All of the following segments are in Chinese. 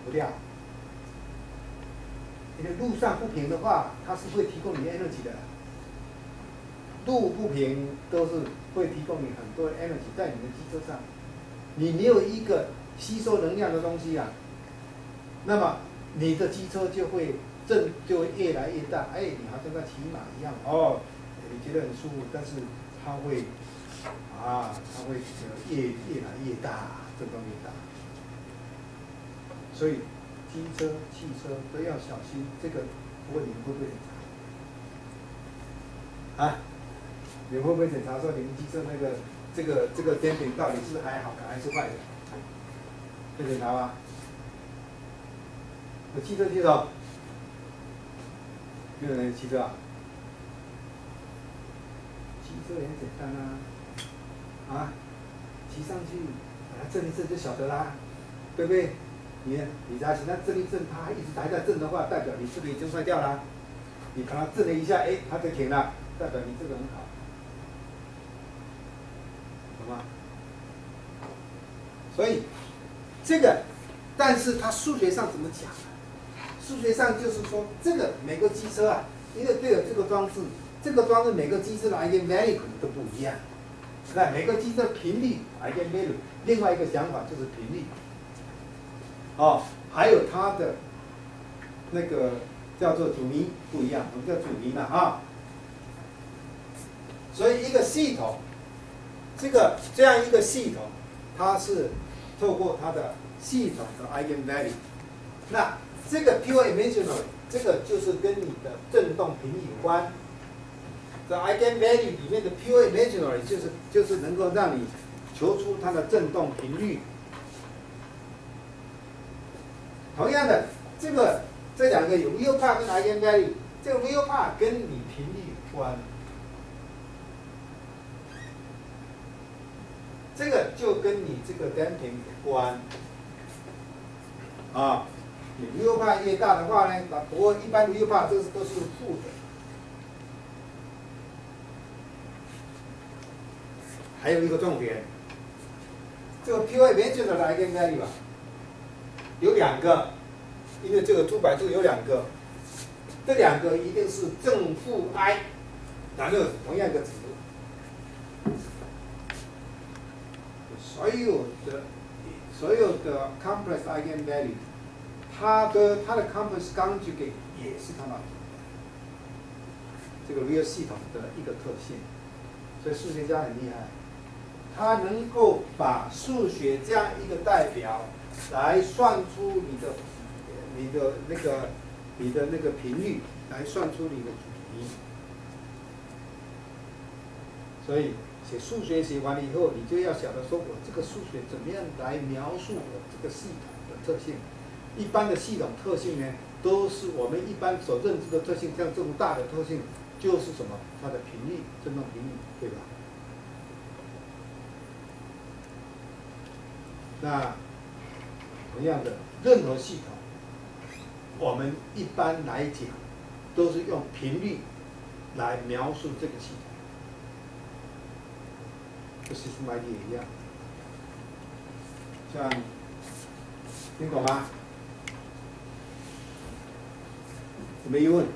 不掉。因为路上不平的话，它是会提供你 energy 的。路不平都是会提供你很多 energy 在你的机车上。你没有一个吸收能量的东西啊，那么你的机车就会越来越大。哎，你好像在骑马一样哦，你觉得很舒服，但是它会越来越大，震动越大。所以机车、汽车都要小心这个。不过你们会不会检查？啊？你们会不会检查说你们机车那个这个电瓶到底是还好的还是坏的？会检查吗？有汽车系统？没有人有汽车啊？汽车也很简单啊，骑上去把它震一震就晓得啦，对不对？你只要它震一震，它一直还在震的话，代表你这个已经坏掉了。你把它震了一下，哎，它就停了，代表你这个很好，懂吗？所以这个，但是它数学上怎么讲呢？数学上就是说，这个每个机车啊，因为都有这个装置，这个装置每个机车的 eigenvalue 可能都不一样。那每个机车的频率 eigenvalue， 另外一个想法就是频率。哦，还有它的那个叫做阻尼不一样，我们叫阻尼了啊。所以一个系统，这样一个系统，它是透过它的系统的 eigenvalue， 那这个 pure imaginary， 这个就是跟你的振动频率有关。这 eigenvalue 里面的 pure imaginary 就是能够让你求出它的振动频率。同样的，这两个有 real part 跟 eigenvalue， 这个 real part 跟你频率有关，这个就跟你这个 damping 有关啊。你 real part 越大的话呢，不过一般 real part 都是负的。还有一个重点，这个 pure imaginary 的 eigenvalue 啊，有两个，因为这个200度有两个，这两个一定是正负 i， 然后同样的值。所有的 complex eigenvalue， 它的 complex conjugate 也是它的这个 real 系统的一个特性，所以数学家很厉害，他能够把数学这样一个代表来算出你的那个频率，来算出你的阻尼。所以写数学写完了以后，你就要晓得说我这个数学怎么样来描述我这个系统的特性。一般的系统特性呢，都是我们一般所认知的特性，像这种大的特性，就是什么？它的频率，振动频率，对吧？那同样的，任何系统，我们一般来讲都是用频率来描述这个系统。跟 system idea 一样，像听懂吗？有没有疑问？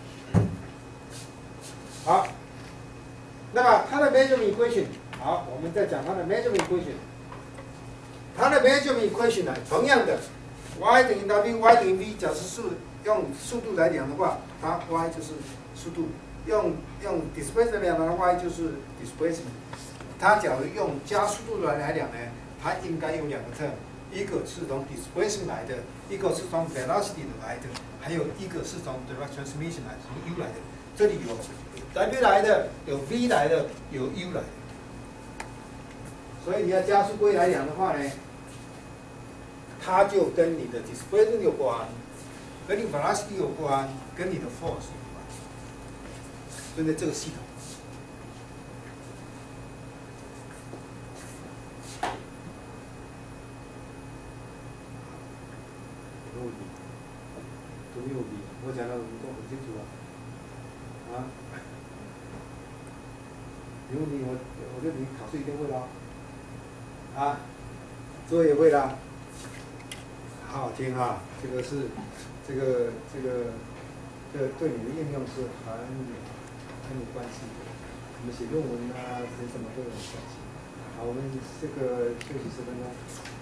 好，那么它的 measurement equation， 好，我们再讲它的 measurement equation。它的 measurement equation 呢，同样的 ，y 等于 w，y 等于 v， 假设用速度来量的话，它 y 就是速度；用 displacement 来量的话 ，y 就是 displacement。它假如用加速度来讲呢，它应该有两个 term， 一个是从 displacement 来的，一个是从 velocity 来的，还有一个是从 direct transmission 来的，从 u 来的。这里有 w 来的，有 v 来的，有 u 来的。所以你要加速规来讲的话呢，它就跟你的 displacement 有关，跟你 velocity 有关，跟你的 force 有关。所以这个系统。都没有比，我讲的都很清楚了，啊，没问题，我这里考试一定会了，啊，作业也会了， 好好听哈，这个是这个对你的应用是很有关系的。我们写论文啊，写什么都有关系。好，我们这个休息10分钟。